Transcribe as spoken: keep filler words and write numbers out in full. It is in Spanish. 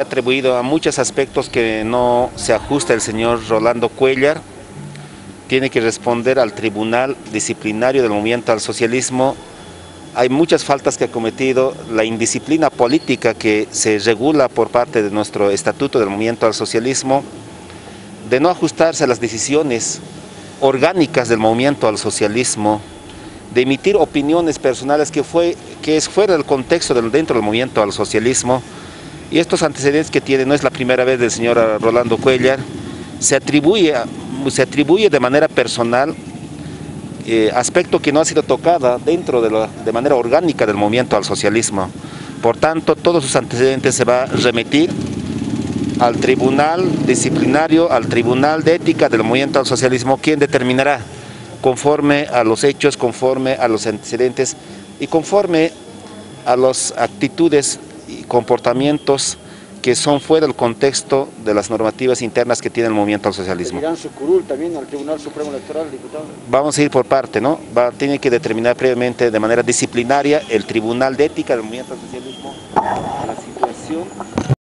Atribuido a muchos aspectos que no se ajusta el señor Rolando Cuéllar, tiene que responder al Tribunal Disciplinario del Movimiento al Socialismo. Hay muchas faltas que ha cometido, la indisciplina política que se regula por parte de nuestro Estatuto del Movimiento al Socialismo, de no ajustarse a las decisiones orgánicas del Movimiento al Socialismo, de emitir opiniones personales que, fue, que es fuera del contexto del, dentro del Movimiento al Socialismo. Y estos antecedentes que tiene, no es la primera vez del señor Rolando Cuéllar, se atribuye, se atribuye de manera personal, eh, aspecto que no ha sido tocada dentro de, la, de manera orgánica del movimiento al socialismo. Por tanto, todos sus antecedentes se va a remitir al Tribunal Disciplinario, al Tribunal de Ética del Movimiento al Socialismo, quien determinará conforme a los hechos, conforme a los antecedentes y conforme a las actitudes y comportamientos que son fuera del contexto de las normativas internas que tiene el movimiento al socialismo. ¿Pedirán su curul también al Tribunal Supremo Electoral, diputado? Vamos a ir por parte, ¿no? Va, tiene que determinar previamente de manera disciplinaria el Tribunal de Ética del Movimiento al Socialismo la situación